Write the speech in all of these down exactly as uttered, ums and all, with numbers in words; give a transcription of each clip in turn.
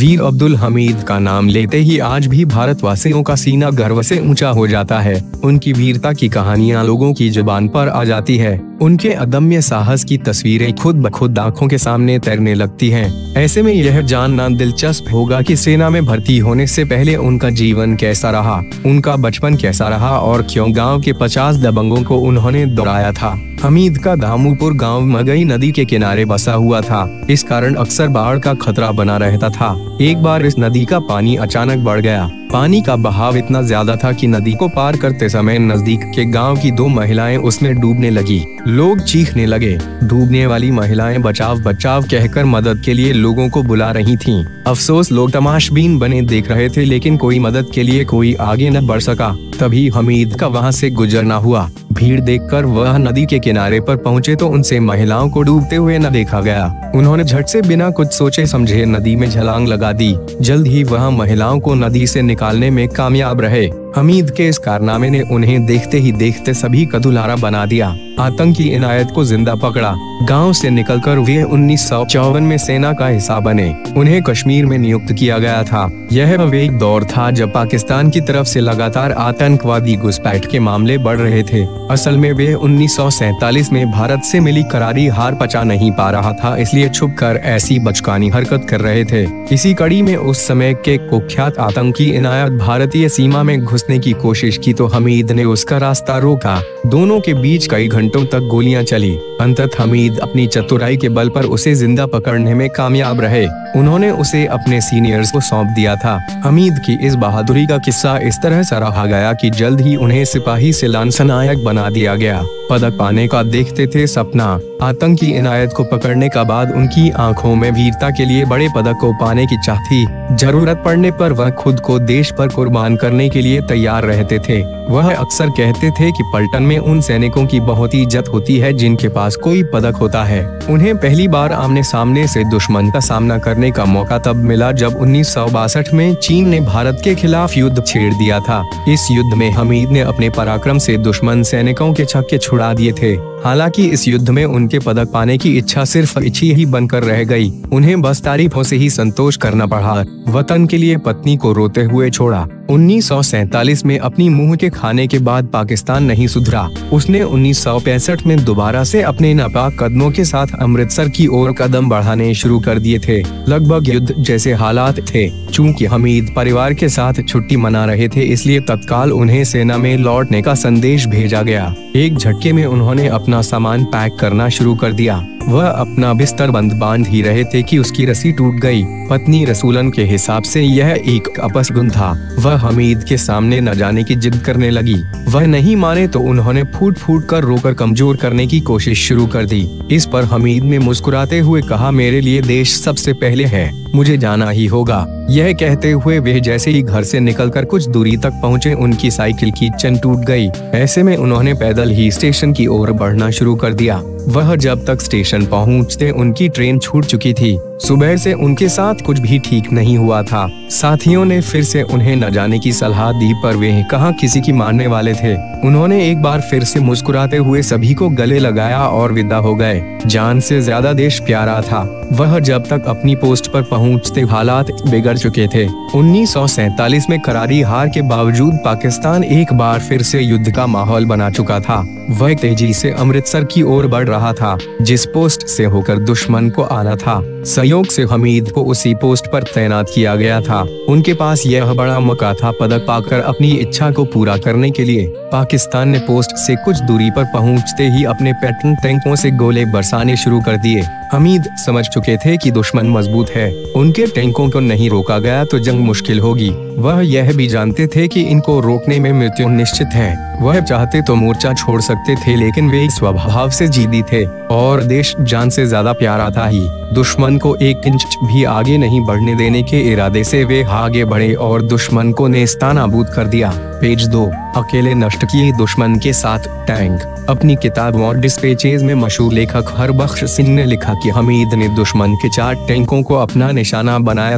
वीर अब्दुल हमीद का नाम लेते ही आज भी भारतवासियों का सीना गर्व से ऊंचा हो जाता है। उनकी वीरता की कहानियां लोगों की जुबान पर आ जाती है। उनके अदम्य साहस की तस्वीरें खुद ब खुद आंखों के सामने तैरने लगती हैं। ऐसे में यह जानना दिलचस्प होगा कि सेना में भर्ती होने से पहले उनका जीवन कैसा रहा, उनका बचपन कैसा रहा और क्यों गांव के पचास दबंगों को उन्होंने दौड़ाया था। हमीद का दामूपुर गांव मगई नदी के किनारे बसा हुआ था। इस कारण अक्सर बाढ़ का खतरा बना रहता था। एक बार इस नदी का पानी अचानक बढ़ गया। पानी का बहाव इतना ज्यादा था कि नदी को पार करते समय नजदीक के गांव की दो महिलाएं उसमें डूबने लगी। लोग चीखने लगे। डूबने वाली महिलाएं बचाव बचाव कहकर मदद के लिए लोगों को बुला रही थीं। अफसोस लोग तमाशबीन बने देख रहे थे, लेकिन कोई मदद के लिए कोई आगे न बढ़ सका। तभी हमीद का वहां से गुजरना हुआ। भीड़ देखकर वह नदी के किनारे पर पहुंचे तो उनसे महिलाओं को डूबते हुए न देखा गया। उन्होंने झट से बिना कुछ सोचे समझे नदी में छलांग लगा दी। जल्द ही वह महिलाओं को नदी से निकालने में कामयाब रहे। हमीद के इस कारनामे ने उन्हें देखते ही देखते सभी का दुलारा बना दिया। आतंकी इनायत को जिंदा पकड़ा। गांव से निकलकर वे उन्नीस सौ चौवन में सेना का हिस्सा बने। उन्हें कश्मीर में नियुक्त किया गया था। यह वो एक दौर था जब पाकिस्तान की तरफ से लगातार आतंकवादी घुसपैठ के मामले बढ़ रहे थे। असल में वे उन्नीस सौ सैतालीस में भारत से मिली करारी हार पचा नहीं पा रहा था, इसलिए छुपकर ऐसी बचकानी हरकत कर रहे थे। इसी कड़ी में उस समय के कुख्यात आतंकी इनायत भारतीय सीमा में घुसने की कोशिश की तो हमीद ने उसका रास्ता रोका। दोनों के बीच कई घंटों तक गोलियां चली। अंततः हमीद अपनी चतुराई के बल पर उसे जिंदा पकड़ने में कामयाब रहे। उन्होंने उसे अपने सीनियर्स को सौंप दिया था। हमीद की इस बहादुरी का किस्सा इस तरह सराहा गया कि जल्द ही उन्हें सिपाही से लांछनायक बना दिया गया। पदक पाने का देखते थे सपना। आतंकी इनायत को पकड़ने का बाद उनकी आंखों में वीरता के लिए बड़े पदक को पाने की चाह थी। जरूरत पड़ने पर वह खुद को देश पर कुर्बान करने के लिए तैयार रहते थे। वह अक्सर कहते थे कि पलटन में उन सैनिकों की बहुत इज्जत होती है जिनके पास कोई पदक होता है। उन्हें पहली बार आमने सामने से दुश्मन का सामना करने का मौका तब मिला जब उन्नीस सौ बासठ में चीन ने भारत के खिलाफ युद्ध छेड़ दिया था। इस युद्ध में हमीद ने अपने पराक्रम से दुश्मन सैनिकों के छक्के छुड़ा दिए थे। हालांकि इस युद्ध में उनके पदक पाने की इच्छा सिर्फ इच्छा ही बनकर रह गई। उन्हें बस तारीफों से ही संतोष करना पड़ा। वतन के लिए पत्नी को रोते हुए छोड़ा। उन्नीस सौ सैतालीस में अपनी मुंह के खाने के बाद पाकिस्तान नहीं सुधरा। उसने उन्नीस सौ पैंसठ में दोबारा से अपने नापाक कदमों के साथ अमृतसर की ओर कदम बढ़ाने शुरू कर दिए थे। लगभग युद्ध जैसे हालात थे। चूंकि हमीद परिवार के साथ छुट्टी मना रहे थे, इसलिए तत्काल उन्हें सेना में लौटने का संदेश भेजा गया। एक झटके में उन्होंने अपना सामान पैक करना शुरू कर दिया। वह अपना बिस्तर बंद बांध ही रहे थे कि उसकी रस्सी टूट गई। पत्नी रसूलन के हिसाब से यह एक अपशगुन था। वह हमीद के सामने न जाने की जिद करने लगी। वह नहीं माने तो उन्होंने फूट फूट कर रोकर कमजोर करने की कोशिश शुरू कर दी। इस पर हमीद ने मुस्कुराते हुए कहा, मेरे लिए देश सबसे पहले है, मुझे जाना ही होगा। यह कहते हुए वे जैसे ही घर से निकलकर कुछ दूरी तक पहुँचे, उनकी साइकिल की चेन टूट गई। ऐसे में उन्होंने पैदल ही स्टेशन की ओर बढ़ना शुरू कर दिया। वह जब तक स्टेशन पहुंचते उनकी ट्रेन छूट चुकी थी। सुबह से उनके साथ कुछ भी ठीक नहीं हुआ था। साथियों ने फिर से उन्हें न जाने की सलाह दी, पर वे कहाँ किसी की मानने वाले थे। उन्होंने एक बार फिर से मुस्कुराते हुए सभी को गले लगाया और विदा हो गए। जान से ज्यादा देश प्यारा था। वह जब तक अपनी पोस्ट पर पहुंचते हालात बिगड़ चुके थे। उन्नीस सौ सैतालीस में करारी हार के बावजूद पाकिस्तान एक बार फिर से युद्ध का माहौल बना चुका था। वह तेजी से अमृतसर की ओर बढ़ रहा था, जिस पोस्ट से होकर दुश्मन को आना था। संयोग से हमीद को उसी पोस्ट पर तैनात किया गया था। उनके पास यह बड़ा मौका था पदक पाकर अपनी इच्छा को पूरा करने के लिए। पाकिस्तान ने पोस्ट से कुछ दूरी पर पहुंचते ही अपने पैटर्न टैंकों से गोले बरसाने शुरू कर दिए। हमीद समझ चुके थे कि दुश्मन मजबूत है। उनके टैंकों को नहीं रोका गया तो जंग मुश्किल होगी। वह यह भी जानते थे कि इनको रोकने में मृत्यु निश्चित है। वह चाहते तो मोर्चा छोड़ सकते थे, लेकिन वे स्वभाव से जिद्दी थे और देश जान से ज्यादा प्यारा था ही। दुश्मन को एक इंच भी आगे नहीं बढ़ने देने के इरादे से वे आगे बढ़े और दुश्मन को नेस्तानाबूद कर दिया। पेज दो, अकेले नष्ट किए दुश्मन के साथ टैंक। अपनी किताब वॉर डिस्पैचेज में मशहूर लेखक हरबख्श सिंह ने लिखा कि हमीद ने दुश्मन के चार टैंकों को अपना निशाना बनाया था।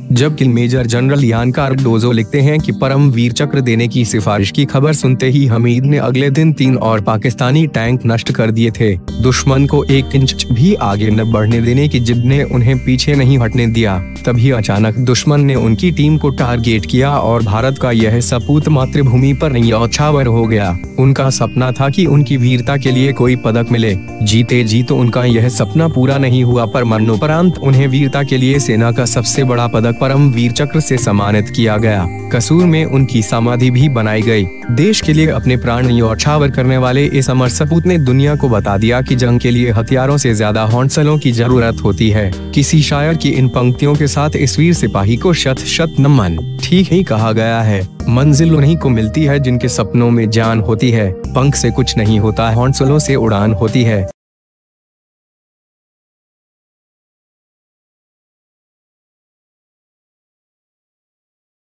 जबकि मेजर जनरल यान कार्डोजो लिखते हैं कि परमवीर चक्र देने की सिफारिश की खबर सुनते ही हमीद ने अगले दिन तीन और पाकिस्तानी टैंक नष्ट कर दिए थे। दुश्मन को एक इंच भी आगे न बढ़ने देने की जिद ने उन्हें पीछे नहीं हटने दिया। तभी अचानक दुश्मन ने उनकी टीम को टारगेट किया और भारत का यह सपूत मातृभूमि पर न्यौछावर हो गया। उनका सपना था कि उनकी वीरता के लिए कोई पदक मिले। जीते जी तो उनका यह सपना पूरा नहीं हुआ, पर मरणोपरांत उन्हें वीरता के लिए सेना का सबसे बड़ा पदक परमवीर चक्र से सम्मानित किया गया। कसूर में उनकी समाधि भी बनाई गई। देश के लिए अपने प्राण न्यौछावर करने वाले इस अमर सपूत ने दुनिया को बता दिया कि जंग के लिए हथियारों से ज्यादा हौसलों की जरूरत होती है। किसी शायर की इन पंक्तियों के साथ इस वीर सिपाही को शत शत नमन। ठीक ही कहा गया है, मंजिल उन्हीं को मिलती है जिनके सपनों में जान होती है। पंख से कुछ नहीं होता, हौसलों से उड़ान होती है।